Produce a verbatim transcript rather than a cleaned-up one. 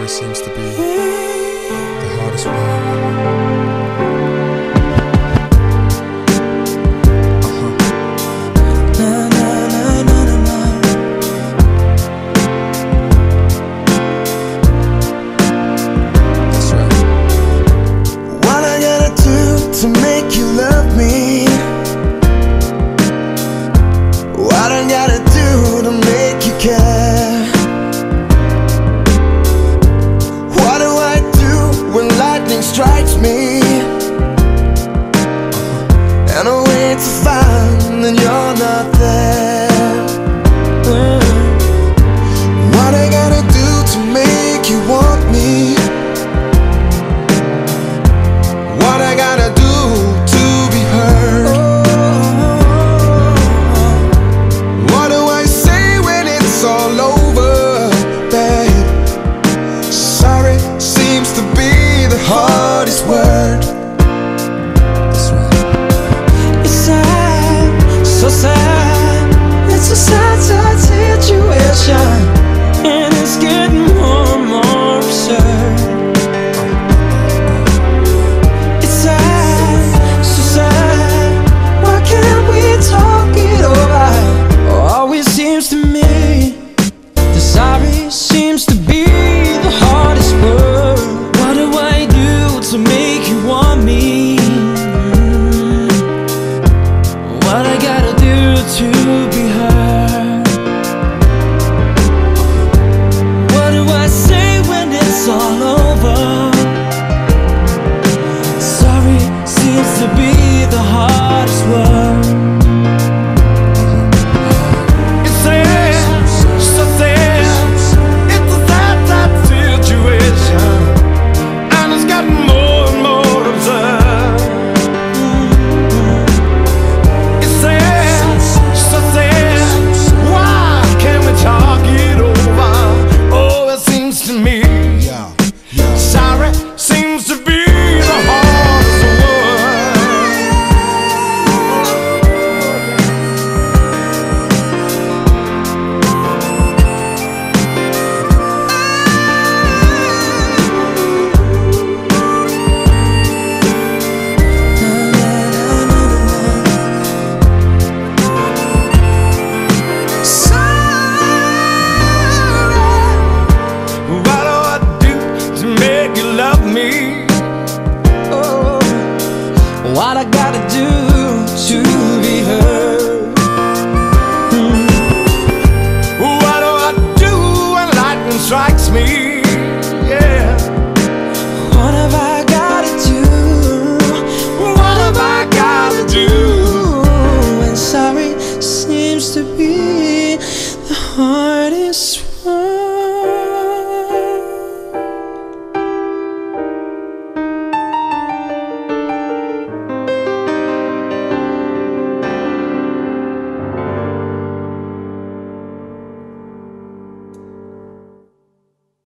seems to be the hardest word. To make you love me, what I gotta do to make you care? What do I do when lightning strikes me and I wait to find that you're not there? What I gotta do to make you want me? What I gotta do to be heard? What do I say when it's all over, babe? Sorry seems to be the hardest word. That's right. It's sad, so sad. It's a sad, sad situation, and it's getting more and more absurd. Seems to be the hardest word. What do I do to make you want me? What I gotta do to be heard? What do I say when it's all over? Sorry seems to be the hardest word. What I gotta do to be heard? Mm. What do I do when lightning strikes me? Yeah. What have I gotta do? What have I gotta do? And sorry seems to be the hardest